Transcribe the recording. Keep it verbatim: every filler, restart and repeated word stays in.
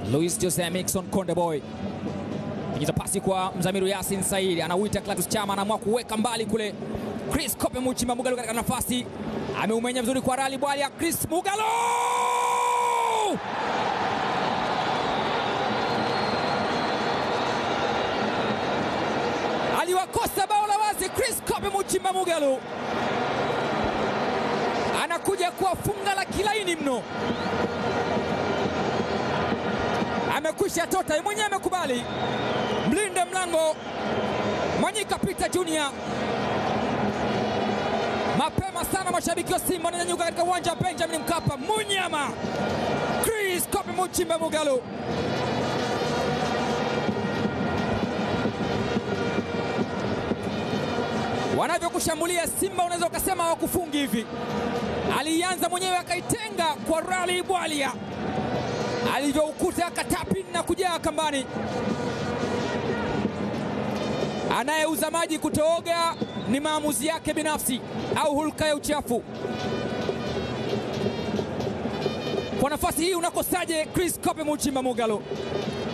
Luis Jose Miquesonn Konde Boy. Pigiza pasi kwa Mzamiru Yasin Said, anawita Clatous Chama, anaamua kuweka mbali kule. Chris Kope Muchimba Mugalu katika nafasi. Ameumenya vizuri kwa Rally Bwalia. Chris Mugalu! Aliwakosa bao la wazi Chris Kope Muchimba Mugalu. Anakuja kuwafunga la kilaini mno. Amekwisha tota, mwenyewe amekubali. Mlinde mlango Mwanyika Peter Junior. Mapema sana mashabiki wa Simba wananyanyuka katika uwanja wa Benjamin Mkapa. Munyama Chris Kope Muchimba Mugalu. Wanavyokushambulia Simba unaweza ukasema hawakufungi hivi. Alianza mwenyewe akaitenga kwa Rally Bwalia. Alivyoukuta akatapi na kujaa kambani. Anayeuza maji kutooga ni maamuzi yake binafsi au hulka ya uchafu. Kwa nafasi hii unakosaje Chris Kope Muchimba Mugalu?